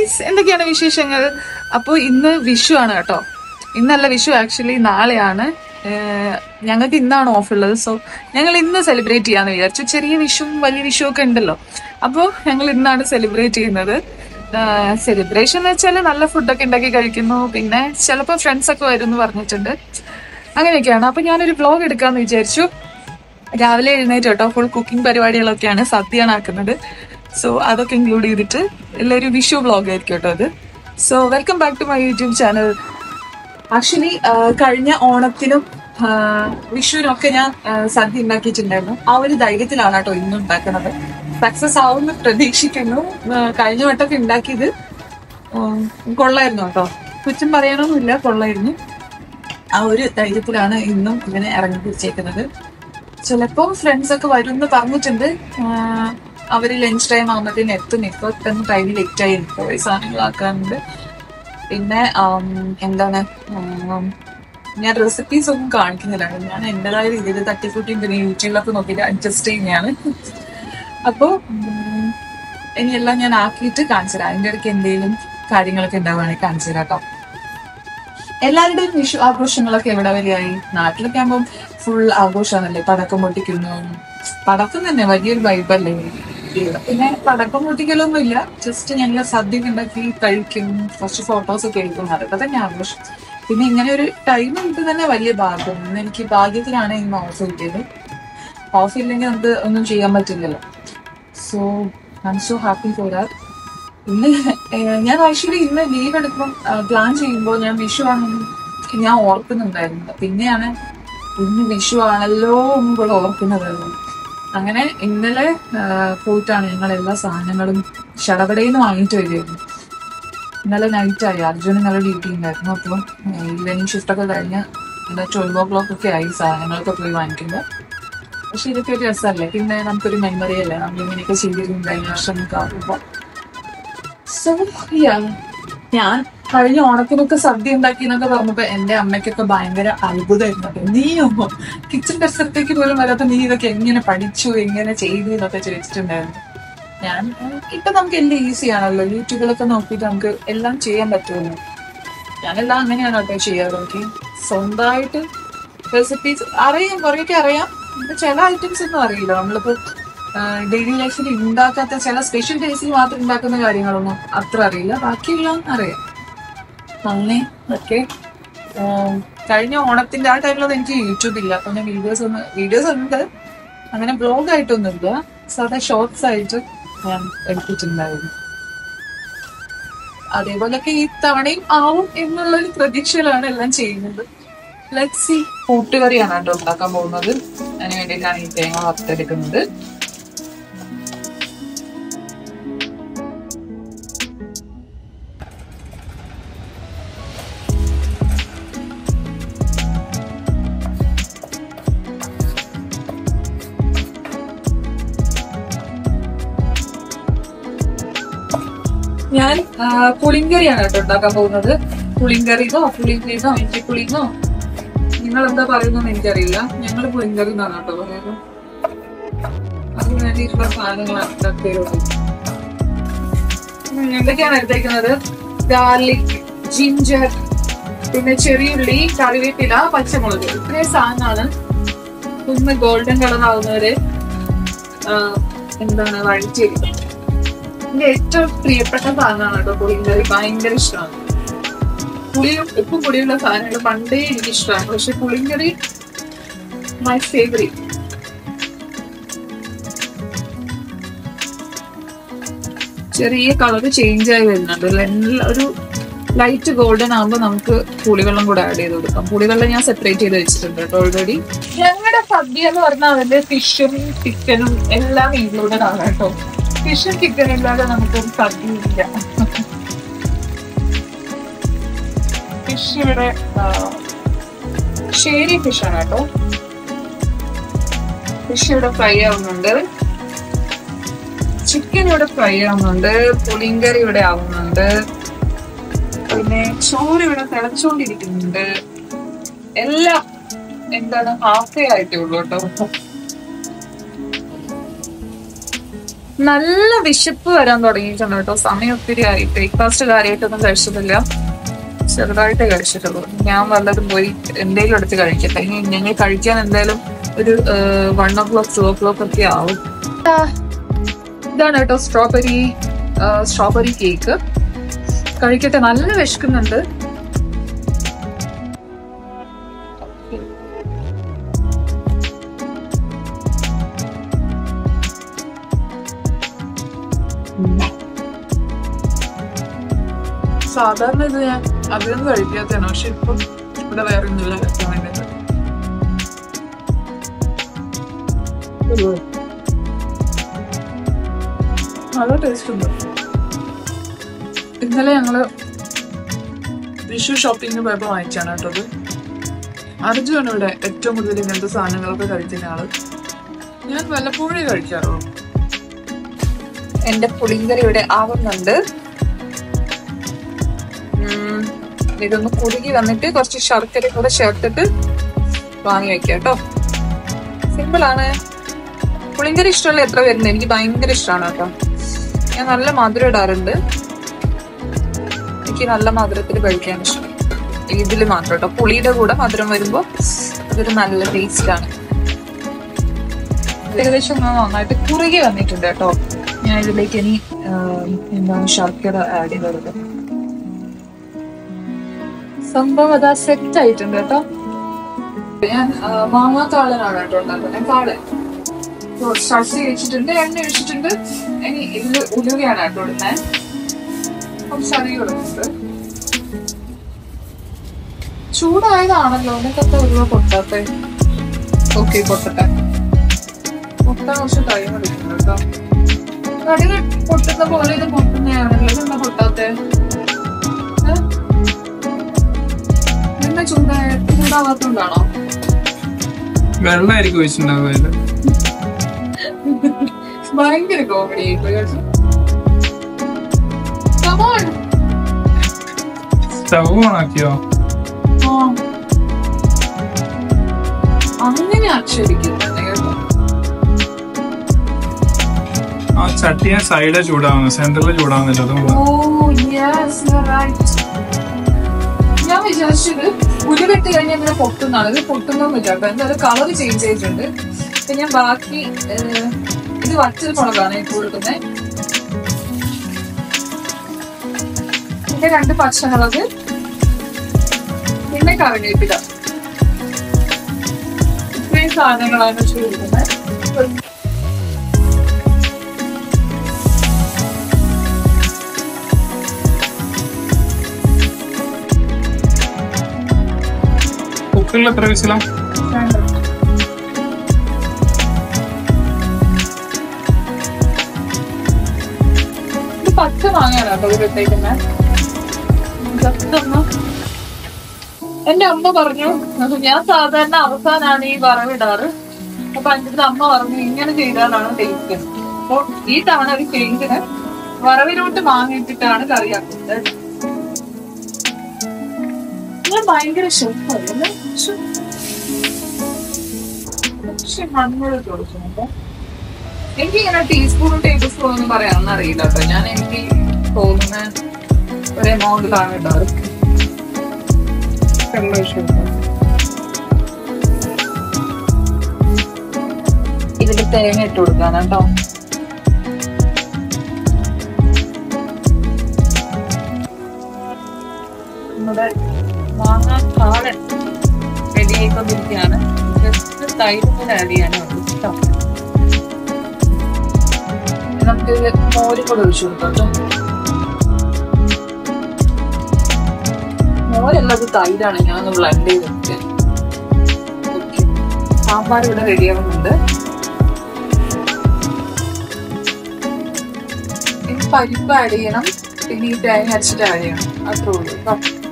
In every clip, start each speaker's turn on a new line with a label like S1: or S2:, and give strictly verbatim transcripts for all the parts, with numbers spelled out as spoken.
S1: Guys, എന്തൊക്കെയാണ് വിശേഷങ്ങൾ? അപ്പോൾ ഇന്ന് വിഷു ആണ് കേട്ടോ. ഇന്നല്ല വിഷു, ആക്ച്വലി നാളെയാണ്. ഞങ്ങൾക്ക് ഇന്നാണ് ഓഫ് ഉള്ളത്. സോ ഞങ്ങൾ ഇന്ന് സെലിബ്രേറ്റ് ചെയ്യാന്ന് വിചാരിച്ചു. ചെറിയ വിഷുവും വലിയ വിഷു ഒക്കെ ഉണ്ടല്ലോ. അപ്പോൾ ഞങ്ങൾ ഇന്നാണ് സെലിബ്രേറ്റ് ചെയ്യുന്നത്. സെലിബ്രേഷൻ എന്ന് വെച്ചാൽ നല്ല ഫുഡൊക്കെ ഉണ്ടാക്കി കഴിക്കുന്നു, പിന്നെ ചിലപ്പോൾ ഫ്രണ്ട്സ് ഒക്കെ വരും എന്ന് പറഞ്ഞിട്ടുണ്ട്. അങ്ങനെയൊക്കെയാണ്. അപ്പൊ ഞാനൊരു വ്ലോഗ് എടുക്കാന്ന് വിചാരിച്ചു. രാവിലെ എഴുന്നേറ്റ് കേട്ടോ, ഫുൾ കുക്കിംഗ് പരിപാടികളൊക്കെയാണ്, സദ്യയാണ് ആക്കുന്നത്. സോ അതൊക്കെ ഇൻക്ലൂഡ് ചെയ്തിട്ട് എല്ലാവരും വിഷു വ്ലോഗ് ആയിരിക്കും കേട്ടോ അത്. So welcome back to my YouTube channel. Actually കഴിഞ്ഞ ഓണത്തിനും വിഷുവിനൊക്കെ ഞാൻ സദ്യ ഉണ്ടാക്കിയിട്ടുണ്ടായിരുന്നു. ആ ഒരു ധൈര്യത്തിലാണ് കേട്ടോ ഇന്നും ഉണ്ടാക്കുന്നത്. സക്സസ് ആവുമെന്ന് പ്രതീക്ഷിക്കുന്നു. കഴിഞ്ഞ വട്ടമൊക്കെ ഉണ്ടാക്കിയത് കൊള്ളായിരുന്നു കേട്ടോ, കുറ്റം പറയാനൊന്നുമില്ല, കൊള്ളായിരുന്നു. ആ ഒരു ധൈര്യത്തിലാണ് ഇന്നും ഇങ്ങനെ ഇറങ്ങി തിരിച്ചേക്കുന്നത്. ചിലപ്പോ ഫ്രണ്ട്സ് ഒക്കെ വരും എന്ന് പറഞ്ഞിട്ടുണ്ട്. അവര് ലഞ്ച് ടൈം ആകുമ്പോഴത്തേന് എത്തും. ഇപ്പൊ തന്നെ ടൈമിൽ ലേറ്റ് ആയി പോയി സാധനങ്ങളാക്കാറുണ്ട്. പിന്നെ എന്താണ്, ഞാൻ റെസിപ്പീസ് ഒന്നും കാണിക്കുന്നില്ല. ഞാൻ എന്റേതായ രീതിയിൽ തട്ടിക്കൂട്ടിയും പിന്നെ യൂട്യൂബിലൊക്കെ നോക്കിയിട്ട് അഡ്ജസ്റ്റ് ചെയ്യുന്നതാണ്. അപ്പോൾ ഇനിയെല്ലാം ഞാൻ ആക്കിയിട്ട് കാണിച്ചു തരാം. അതിൻ്റെ ഇടയ്ക്ക് എന്തെങ്കിലും കാര്യങ്ങളൊക്കെ ഉണ്ടാവുകയാണെങ്കിൽ കാണിച്ചു തരാം കേട്ടോ. എല്ലാവരുടെയും വിഷു ആഘോഷങ്ങളൊക്കെ എവിടെ വരെയായി? നാട്ടിലൊക്കെ ആകുമ്പോൾ ഫുൾ ആഘോഷമാണല്ലേ, പടക്കം പൊട്ടിക്കുന്നു. പടക്കം തന്നെ വലിയൊരു വൈബല്ലേ. പിന്നെ പടക്കം പൊട്ടിക്കലൊന്നും ഇല്ല, ജസ്റ്റ് ഞങ്ങൾ സദ്യ ഉണ്ടാക്കി കഴിക്കും, കുറച്ച് ഫോട്ടോസ് ഒക്കെ എടുക്കും, അതൊക്കെ തന്നെ ആഘോഷം. പിന്നെ ഇങ്ങനെ ഒരു ടൈം നമുക്ക് തന്നെ വലിയ ഭാഗ്യം. ഇന്ന് എനിക്ക് ഭാഗ്യത്തിലാണ് ഇന്ന് ഓഫ് കിട്ടിയത്. ഓഫ് ഇല്ലെങ്കിൽ നമുക്ക് ഒന്നും ചെയ്യാൻ പറ്റില്ലല്ലോ. So I'm so happy for that. ഇന്ന് ഞാൻ ആക്ച്വലി ഇന്ന് ലീവ് എടുക്കുമ്പോൾ പ്ലാൻ ചെയ്യുമ്പോൾ ഞാൻ വിഷു ആണെന്ന് ഞാൻ ഓർക്കുന്നുണ്ടായിരുന്നു. പിന്നെയാണ് ഇന്ന് വിഷു ആണല്ലോ എന്നുകൂടെ ഓർക്കുന്നത്. അങ്ങനെ ഇന്നലെ പോയിട്ടാണ് ഞങ്ങൾ എല്ലാ സാധനങ്ങളും ഷടപടയിൽ നിന്ന് വാങ്ങിയിട്ട് വരികയായിരുന്നു. ഇന്നലെ നൈറ്റായി, അർജുന് നല്ല ഡ്യൂട്ടി ഉണ്ടായിരുന്നു. അപ്പോൾ ഈവനിങ് ഷിഫ്റ്റൊക്കെ കഴിഞ്ഞ് എന്താ ട്വൽവ് ഓ ക്ലോക്ക് ഒക്കെ ആയി സാധനങ്ങളൊക്കെ പോയി വാങ്ങിക്കുമ്പോൾ. പക്ഷെ ഇതൊക്കെ ഒരു രസമല്ലേ, പിന്നെ നമുക്കൊരു മെമ്മറി അല്ലേ നമ്മളിങ്ങനെയൊക്കെ ചെയ്തിരുന്നു കഴിഞ്ഞ വർഷം ആകുമ്പോൾ. സോ ഞാൻ കഴിഞ്ഞ ഓണത്തിനൊക്കെ സദ്യ ഉണ്ടാക്കി എന്നൊക്കെ പറഞ്ഞപ്പോ എന്റെ അമ്മയ്ക്കൊക്കെ ഭയങ്കര അത്ഭുതമായിരുന്നു. നീയോ കിച്ചൺ പരിസരത്തേക്ക് പോലും വരാത്ത നീ ഇതൊക്കെ എങ്ങനെ പഠിച്ചു, എങ്ങനെ ചെയ്തു എന്നൊക്കെ ചോദിച്ചിട്ടുണ്ടായിരുന്നു. ഞാൻ ഇപ്പൊ നമുക്ക് എല്ലാം ഈസി ആണല്ലോ, യൂട്യൂബിലൊക്കെ നോക്കിയിട്ട് നമുക്ക് എല്ലാം ചെയ്യാൻ പറ്റുമല്ലോ. ഞാനെല്ലാം അങ്ങനെയാണ് കേട്ടോ ചെയ്യാറ്. എനിക്ക് സ്വന്തമായിട്ട് റെസിപ്പീസ് അറിയാം, കുറേയൊക്കെ അറിയാം. ചില ഐറ്റംസ് ഒന്നും അറിയില്ല. നമ്മളിപ്പോ ഡെയിലി ലൈഫിൽ ഉണ്ടാക്കാത്ത ചില സ്പെഷ്യൽ ഡേയ്സിൽ മാത്രം ഉണ്ടാക്കുന്ന കാര്യങ്ങളൊന്നും അത്ര അറിയില്ല, ബാക്കിയെല്ലാം അറിയാം. അങ്ങനെ ഒക്കെ കഴിഞ്ഞ ഓണത്തിന്റെ ആ ടൈമിലൊന്നും എനിക്ക് യൂട്യൂബ് ഇല്ല. അപ്പൊ ഞാൻ വീഡിയോസ് ഒന്ന് വീഡിയോസ് ഉണ്ട്, അങ്ങനെ ബ്ലോഗ് ആയിട്ടൊന്നും ഇല്ല, സാധാ ഷോർട്സ് ആയിട്ട് ഞാൻ എടുത്തിട്ടുണ്ടായിരുന്നു. അതേപോലൊക്കെ ഈ തവണയും ആവും എന്നുള്ളൊരു പ്രതീക്ഷയിലാണ് എല്ലാം ചെയ്യുന്നത്. Let's see. കൂട്ടുകറിയാണ് കേട്ടോ ഉണ്ടാക്കാൻ പോകുന്നത്. അതിന് വേണ്ടിയിട്ടാണ് ഈ തേങ്ങ വറുത്തെടുക്കുന്നത്. ഞാൻ പുളിങ്കറിയാണ് കേട്ടോ ഉണ്ടാക്കാൻ പോകുന്നത്. പുളിങ്കറിന്നോ പുളിങ്കറിന്നോ ഇഞ്ചിപ്പുളിന്നോ നിങ്ങൾ എന്താ പറയുന്നതെന്ന് എനിക്കറിയില്ല. ഞങ്ങൾ പുളിങ്കറി എന്നാണ് കേട്ടോ പറയുന്നത്. അതിന് വേണ്ടിയിട്ടുള്ള സാധനങ്ങളാണ് ഉണ്ടാക്കിയത്. എന്തൊക്കെയാണ് എടുത്തേക്കുന്നത്? ഗാർലിക്, ജിഞ്ചർ, പിന്നെ ചെറിയുള്ളി, കറിവേപ്പില, പച്ചമുളക്, ഇത്രയും സാധനമാണ്. ഒന്ന് ഗോൾഡൻ കളർ ആവുന്നവരെ എന്താണ് വഴിച്ചെടുക്കുന്നത്. എന്റെ ഏറ്റവും പ്രിയപ്പെട്ട സാധനമാണ് കേട്ടോ പുളിങ്കറി. ഭയങ്കര ഇഷ്ടമാണ്. പുളിയും ഉപ്പും പൊടിയുള്ള സാധനങ്ങൾ പണ്ടേ എനിക്ക് ഇഷ്ടമാണ്. പക്ഷെ പുളിങ്കറി മൈ ഫേവറേറ്റ്. ചെറിയ കളറ് ചേഞ്ച് ആയി വരുന്നുണ്ട്. ഒരു ലൈറ്റ് ഗോൾഡൻ ആകുമ്പോൾ നമുക്ക് പുളിവെള്ളം കൂടെ ആഡ് ചെയ്ത് കൊടുക്കാം. പുളിവെള്ളം ഞാൻ സെപ്പറേറ്റ് ചെയ്ത് വെച്ചിട്ടുണ്ട് കേട്ടോ ഓൾറെഡി. ഞങ്ങളുടെ സദ്യ എന്ന് പറഞ്ഞാൽ അതിന്റെ ഫിഷും ചിക്കനും എല്ലാം ഇൻക്ലൂഡഡ് ആണ് കേട്ടോ. ഫിഷും ചിക്കൻ ഇല്ലാതെ നമുക്കൊരു സദ്യ ഇല്ല. ഫിഷ് ഇവിടെ ഷേരി ഫിഷാണ് കേട്ടോ. ഫിഷ് ഇവിടെ ഫ്രൈ ആവുന്നുണ്ട്, ചിക്കൻ ഇവിടെ ഫ്രൈ ആവുന്നുണ്ട്, പുളിങ്കറി ഇവിടെ ആവുന്നുണ്ട്, പിന്നെ ചോറ് ഇവിടെ തിളച്ചുകൊണ്ടിരിക്കുന്നുണ്ട്. എല്ലാം എന്താണ് ഹാഫേ ആയിട്ടേ ഉള്ളൂ കേട്ടോ. നല്ല വിശപ്പ് വരാൻ തുടങ്ങിയിട്ടുണ്ട് കേട്ടോ. സമയം ഒത്തിരി ആയി. ബ്രേക്ക്ഫാസ്റ്റ് കാര്യമായിട്ടൊന്നും കഴിച്ചിട്ടില്ല, ചെറുതായിട്ട് കഴിച്ചിട്ടുള്ളൂ. ഞാൻ വല്ലതും പോയി എന്തെങ്കിലും എടുത്ത് കഴിക്കട്ടെ. ഇനി ഞങ്ങൾ കഴിക്കാൻ എന്തായാലും ഒരു one o'clock two o'clock ഒക്കെ ആവും. ഇതാണ് കേട്ടോ സ്ട്രോബെറി സ്ട്രോബെറി കേക്ക്. കഴിക്കട്ടെ, നല്ല വിശക്കുന്നുണ്ട്. സാധാരണ ഇത് ഞാൻ അധികം കഴിക്കാത്തതാണ്, പക്ഷെ ഇപ്പം ഇവിടെ വേറെ ഒന്നുമില്ല കഴിക്കാൻ വേണ്ടിട്ട്. നല്ല ടേസ്റ്റ് ഉണ്ട്. ഇന്നലെ ഞങ്ങള് വിഷു ഷോപ്പിങ്ങിന് പോയപ്പോ വാങ്ങിച്ചാണ് കേട്ടത്. അർജുനാണ് ഇവിടെ ഏറ്റവും കൂടുതൽ ഇങ്ങനത്തെ സാധനങ്ങളൊക്കെ കഴിക്കുന്ന ആള്. ഞാൻ വല്ലപ്പോഴേ കഴിക്കാറുള്ളൂ. എന്റെ പുളിങ്കറി ഇവിടെ ആവുന്നുണ്ട്. ഇതൊന്ന് കുറുകി വന്നിട്ട് കുറച്ച് ശർക്കര കൂടെ ചേർത്തിട്ട് വാങ്ങി വെക്കാം കേട്ടോ. സിമ്പിൾ ആണ്. പുളിങ്കറി ഇഷ്ടമുള്ള എത്ര വരുന്നത്? എനിക്ക് ഭയങ്കര ഇഷ്ടമാണ് കേട്ടോ. ഞാൻ നല്ല മധുരം ഇടാറുണ്ട്. എനിക്ക് നല്ല മധുരത്തിൽ കഴിക്കാൻ ഇഷ്ടം. ഇതിൽ മാത്രം കേട്ടോ. പുളിയുടെ കൂടെ മധുരം വരുമ്പോ അതൊരു നല്ല ടേസ്റ്റ് ആണ്. ഏകദേശം നന്നായിട്ട് കുറുകി വന്നിട്ടുണ്ട് കേട്ടോ. ഞാൻ ഇതിലേക്ക് ഇനി എന്താണ് ശർക്കര ആഡ് ചെയ്തത്. സംഭവം അതാ സെറ്റ് ആയിട്ടുണ്ട് കേട്ടോ. ഞാൻ മാങ്ങാത്താളനാണ് കേട്ടോ ഉണ്ടാക്കുന്നത്. കാളൻ സബ്സി വെച്ചിട്ടുണ്ട്, എണ്ണ ഒഴിച്ചിട്ടുണ്ട്. ഇനി ഇതില് ഉലുവയാണ് കേട്ടോ ഇടുന്നത്. കുറച്ച് അധികം ഇടുന്നുണ്ട്. ചൂടായതാണല്ലോ, എന്നിട്ടത്തെ ഉലുവ പൊട്ടാത്തെ. ഓക്കെ, പൊട്ടട്ടെ. പൊട്ടാൻ കുറച്ച് ടൈം എടുക്കുന്നു കേട്ടോ. കടികൾ പൊട്ടുന്ന പോലെ ഇത് പൊട്ടുന്നതാണല്ലോ. ഇതെന്താ പൊട്ടാത്തെ? എന്താ ചൂടായ ചൂടാവാത്തോണ്ടാണോ?
S2: വെള്ളമായിരിക്കും ഒഴിച്ചിട്ടുണ്ടാവുക.
S1: ഭയങ്കര കോമഡി ആയിപ്പോയി.
S2: സ്റ്റവ് ഓണാക്കിയോ?
S1: അങ്ങനെ ആക്ഷേപിക്കുന്നുണ്ട് കേട്ടോ.
S2: ആ ചട്ടി ഞാൻ സൈഡിൽ ചൂടാവുന്നു, സെന്ററിൽ ചൂടാവുന്നില്ല.
S1: ഞാൻ വിചാരിച്ചത് ഉരുവെട്ട് കഴിഞ്ഞ് അങ്ങനെ പൊട്ടുന്നതാണ്. ഇത് പൊട്ടുന്നോന്ന് വിചാരിട്ടോ. എന്തായാലും കളർ ചേഞ്ച് ചെയ്തിട്ടുണ്ട്. ഇപ്പൊ ഞാൻ ബാക്കി ഇത് വറ്റൽ മുളകാണ് ഇട്ട് കൊടുക്കുന്നത്. പിന്നെ രണ്ട് പച്ചമുളക്, പിന്നെ കറിവേപ്പില. ഇത്രയും സാധനങ്ങളാണ് വെച്ച് കൊടുക്കുന്നത്.
S2: കുക്കറിൽ എത്ര വിസിലാ?
S1: പച്ച മാങ്ങയാണ് കേട്ടോ ഇത് ഇട്ടേക്കുന്നത്. എന്റെ അമ്മ പറഞ്ഞു, ഞാൻ സാധാരണ അവസാനാണ് ഈ വറവിടാറ്. അപ്പൊ അതിന്റെ അമ്മ പറഞ്ഞു ഇങ്ങനെ ചെയ്താലാണ് ടേസ്റ്റ്. അപ്പൊ ഈ തവണ ഒരു ചേഞ്ചിന് വറവിലോട്ട് മാങ്ങ ഇട്ടിട്ടാണ് കറിയാക്കുന്നത്. ഞാൻ ഭയങ്കര ഷെഫല്ലേ. പക്ഷെ മണ്ണോട് കൊടുക്കുന്നുണ്ടോ? എനിക്കിങ്ങനെ ടീസ്പൂണും ടേബിൾ സ്പൂണും ഒന്നും പറയാനൊന്നും അറിയില്ല കേട്ടോ. ഞാൻ എനിക്ക് തോന്നുന്ന ഒരു എമൗണ്ടിലാണ് ഇടാറ്. ഇതിൽ തേങ്ങ ഇട്ട് കൊടുക്കാണ് കേട്ടോ. നമ്മുടെ മാങ്ങാ കാളൻ റെഡി ആയിക്കൊണ്ടിരിക്കുകയാണ്. ജസ്റ്റ് തൈര് കൂടെ ആഡ് ചെയ്യാനാണ് കേട്ടോ. നമുക്ക് മോര് കൂടെ ഒഴിച്ചു കൊടുക്കാം കേട്ടോ. മോരല്ലത് തൈരാണ്. ഞാൻ ഒന്ന് ബ്ലെൻഡ് ചെയ്ത് വെക്കാം. ഓക്കെ, സാമ്പാർ ഇവിടെ റെഡി ആവുന്നുണ്ട്. ഇനി പരിപ്പ് ആഡ് ചെയ്യണം, പിന്നെ ഈ തേങ്ങ അരച്ചിട്ട് ആഡ് ചെയ്യണം. അത്രേ ഉള്ളൂ കേട്ടോ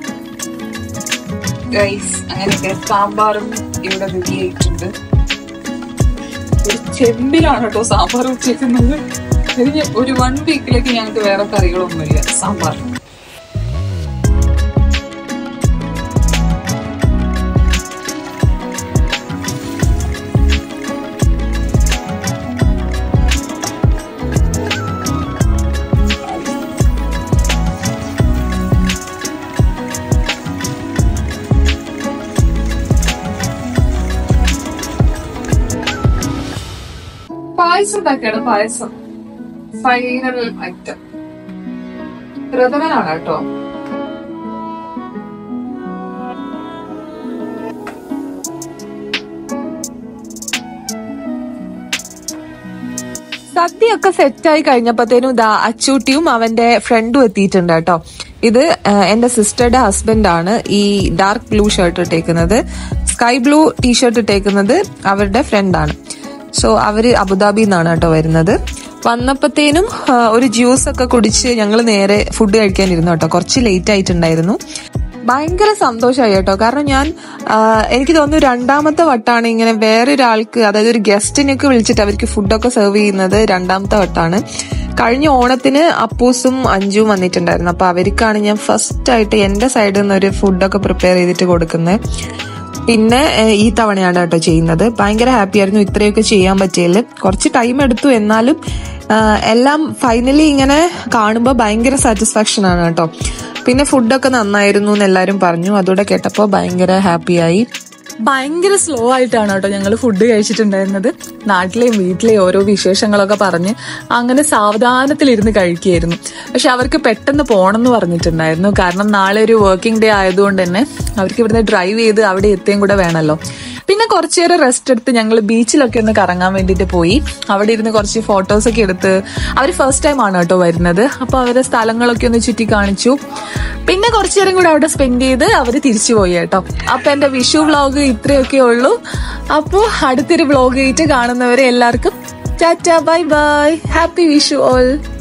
S1: ഗൈസ്. അങ്ങനെയൊക്കെ സാമ്പാറും ഇവിടെ റെഡി ആയിട്ടുണ്ട്. ഒരു ചെമ്പിലാണ് കേട്ടോ സാമ്പാർ വെച്ചേക്കുന്നത്. ഇതിന് ഒരു വൺ വീക്കിലേക്ക് ഞങ്ങൾക്ക് വേറെ കറികളൊന്നുമില്ല. സാമ്പാർ പായസം ഉണ്ടാക്കിയാണ്. പായസം ഫൈനൽ ഐറ്റം. പ്രഥമനാണ് കേട്ടോ. സദ്യയൊക്കെ സെറ്റായി കഴിഞ്ഞപ്പോഴത്തേനും ഇതാ അച്ചൂട്ടിയും അവന്റെ ഫ്രണ്ടും എത്തിയിട്ടുണ്ട് കേട്ടോ. ഇത് എന്റെ സിസ്റ്ററുടെ ഹസ്ബൻഡ് ആണ്. ഈ ഡാർക്ക് ബ്ലൂ ഷർട്ട് ഇട്ടേക്കുന്നത്, സ്കൈ ബ്ലൂ ടീഷർട്ട് ഇട്ടേക്കുന്നത് അവരുടെ ഫ്രണ്ടാണ്. സോ അവര് അബുദാബിയിൽ നിന്നാണ് കേട്ടോ വരുന്നത്. വന്നപ്പോഴത്തേനും ഒരു ജ്യൂസ് ഒക്കെ കുടിച്ച് ഞങ്ങൾ നേരെ ഫുഡ് കഴിക്കാനിരുന്നു കേട്ടോ. കുറച്ച് ലേറ്റ് ആയിട്ടുണ്ടായിരുന്നു. ഭയങ്കര സന്തോഷമായി കേട്ടോ. കാരണം ഞാൻ എനിക്ക് തോന്നുന്നു രണ്ടാമത്തെ വട്ടാണ് ഇങ്ങനെ വേറൊരാൾക്ക്, അതായത് ഒരു ഗസ്റ്റിനൊക്കെ വിളിച്ചിട്ട് അവർക്ക് ഫുഡൊക്കെ സെർവ് ചെയ്യുന്നത് രണ്ടാമത്തെ വട്ടാണ്. കഴിഞ്ഞ ഓണത്തിന് അപ്പൂസും അഞ്ചും വന്നിട്ടുണ്ടായിരുന്നു. അപ്പൊ അവർക്കാണ് ഞാൻ ഫസ്റ്റ് ആയിട്ട് എന്റെ സൈഡിൽ നിന്ന് ഒരു ഫുഡൊക്കെ പ്രിപ്പയർ ചെയ്തിട്ട് കൊടുക്കുന്നത്. പിന്നെ ഈ തവണയാണ് കേട്ടോ ചെയ്യുന്നത്. ഭയങ്കര ഹാപ്പി ആയിരുന്നു ഇത്രയൊക്കെ ചെയ്യാൻ പറ്റിയതിൽ. കുറച്ച് ടൈം എടുത്തു, എന്നാലും എല്ലാം ഫൈനലി ഇങ്ങനെ കാണുമ്പോൾ ഭയങ്കര സാറ്റിസ്ഫാക്ഷൻ ആണ് കേട്ടോ. പിന്നെ ഫുഡൊക്കെ നന്നായിരുന്നു എന്ന് എല്ലാവരും പറഞ്ഞു. അതോടെ കേട്ടപ്പോൾ ഭയങ്കര ഹാപ്പിയായി. ഭയങ്കര സ്ലോ ആയിട്ടാണ് കേട്ടോ ഞങ്ങൾ ഫുഡ് കഴിച്ചിട്ടുണ്ടായിരുന്നത്. നാട്ടിലെയും വീട്ടിലെയും ഓരോ വിശേഷങ്ങളൊക്കെ പറഞ്ഞ് അങ്ങനെ സാവധാനത്തിലിരുന്ന് കഴിക്കുകയായിരുന്നു. പക്ഷെ അവർക്ക് പെട്ടെന്ന് പോകണം എന്ന് പറഞ്ഞിട്ടുണ്ടായിരുന്നു. കാരണം നാളെ ഒരു വർക്കിംഗ് ഡേ ആയതുകൊണ്ട് തന്നെ അവർക്ക് ഇവിടുന്ന് ഡ്രൈവ് ചെയ്ത് അവിടെ എത്തുകയും കൂടെ വേണമല്ലോ. പിന്നെ കുറച്ചു നേരം റെസ്റ്റ് എടുത്ത് ഞങ്ങൾ ബീച്ചിലൊക്കെ ഒന്ന് കറങ്ങാൻ വേണ്ടിയിട്ട് പോയി. അവിടെ ഇരുന്ന് കുറച്ച് ഫോട്ടോസൊക്കെ എടുത്ത്, അവർ ഫസ്റ്റ് ടൈം ആണ് കേട്ടോ വരുന്നത്. അപ്പോൾ അവരെ സ്ഥലങ്ങളൊക്കെ ഒന്ന് ചുറ്റി കാണിച്ചു. പിന്നെ കുറച്ചു നേരം കൂടെ അവിടെ സ്പെൻഡ് ചെയ്ത് അവർ തിരിച്ചു പോയി കേട്ടോ. അപ്പൊ എന്റെ വിഷു വ്ളോഗ് ഇത്രയൊക്കെ ഉള്ളൂ. അപ്പോൾ അടുത്തൊരു വ്ളോഗ് ആയിട്ട് കാണുന്നവരെ എല്ലാവർക്കും tata, bye bye, happy Vishu all.